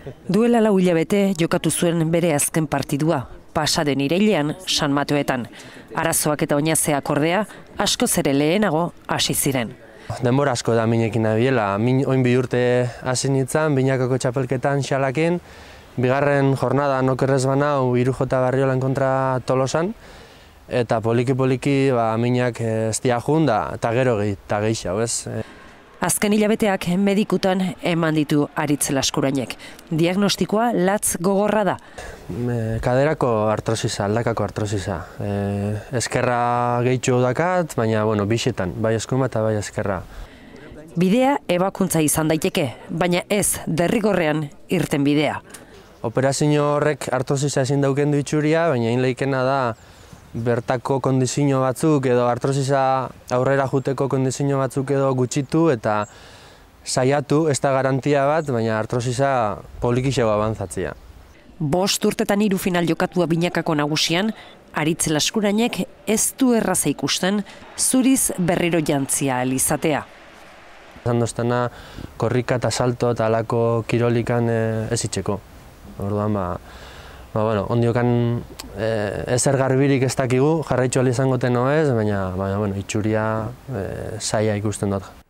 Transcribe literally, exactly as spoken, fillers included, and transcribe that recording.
Duela lau hilabete jokatu zuen bere azken partidua, pasaden irailean San Mateoetan. Arazoak eta oinazeak ordea, askoz ere lehenago hasi ziren. Denbora asko da minekin nabiela, min, oin bi urte hasi nintzen, binakako txapelketan xalakin, bigarren jornada nokerrez banau Irujota Barriolan kontra Tolosan, eta poliki-poliki ba, minak ez dia jun da, eta gero gehi, eta gehiago, ez? Azken hilabeteak medikutan eman ditu Aritz Laskurainek. Diagnostikoa latz gogorra da. Kaderako artrosisa, aldakako artrosisa. E, eskerra gehitxu dakat, baina bueno, bixetan, bai eskuma eta bai eskerra. Bidea ebakuntza izan daiteke, baina ez derrigorrean irten bidea. Operazio horrek artrosisa ezin dauken du itxuria, baina hain leikena da bertako kondizio batzuk edo artrosisa aurrera juteko kondizio batzuk edo gutxitu eta saiatu, ez da garantia bat, baina artrosisa polikixego abantzatzea. Bost urtetan hiru final jokatua binakako nagusian, Aritz Laskurainek ez du erraza ikusten zuriz berriro jantzia alizatea. Esan doztana, korrika eta salto eta alako kirolikan ez itxeko. Orduan, ba, ba, bueno, ondiokan eh, ezer garbirik ez dakigu, jarraitzu izango teno ez, baina, baina bueno, itxuria eh, zaila ikusten dut.